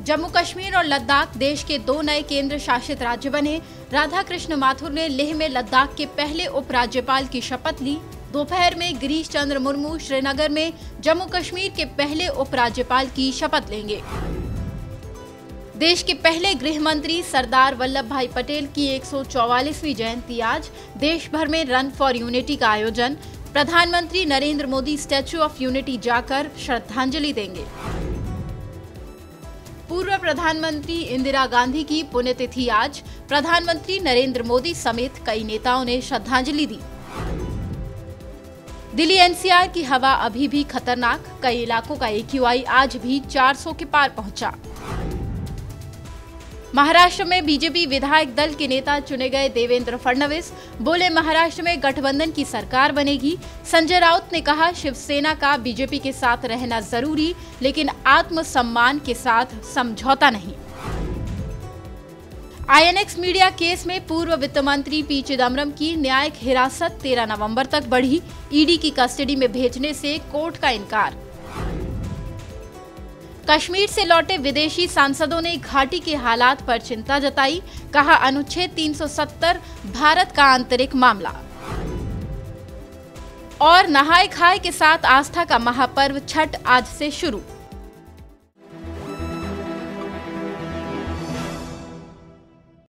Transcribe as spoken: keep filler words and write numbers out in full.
जम्मू कश्मीर और लद्दाख देश के दो नए केंद्र शासित राज्य बने। राधाकृष्ण माथुर ने लेह में लद्दाख के पहले उपराज्यपाल की शपथ ली। दोपहर में गिरीश चंद्र मुर्मू श्रीनगर में जम्मू कश्मीर के पहले उपराज्यपाल की शपथ लेंगे। देश के पहले गृह मंत्री सरदार वल्लभ भाई पटेल की एक सौ चौवालीसवीं जयंती आज। देश भर में रन फॉर यूनिटी का आयोजन। प्रधानमंत्री Narendra Modi statue of unity जाकर श्रद्धांजलि देंगे। पूर्व प्रधानमंत्री इंदिरा गांधी की पुण्यतिथि आज। प्रधानमंत्री नरेंद्र मोदी समेत कई नेताओं ने श्रद्धांजलि दी। दिल्ली एनसीआर की हवा अभी भी खतरनाक। कई इलाकों का एक्यूआई आज भी चार सौ के पार पहुंचा। महाराष्ट्र में बीजेपी विधायक दल के नेता चुने गए देवेंद्र फडणवीस बोले, महाराष्ट्र में गठबंधन की सरकार बनेगी। संजय राउत ने कहा, शिवसेना का बीजेपी के साथ रहना जरूरी, लेकिन आत्मसम्मान के साथ समझौता नहीं। आईएनएक्स मीडिया केस में पूर्व वित्त मंत्री पी चिदम्बरम की न्यायिक हिरासत तेरह नवंबर तक बढ़ी। ईडी की कस्टडी में भेजने से कोर्ट का इनकार। कश्मीर से लौटे विदेशी सांसदों ने घाटी के हालात पर चिंता जताई। कहा, अनुच्छेद तीन सौ सत्तर भारत का आंतरिक मामला। और नहाय खाए के साथ आस्था का महापर्व छठ आज से शुरू।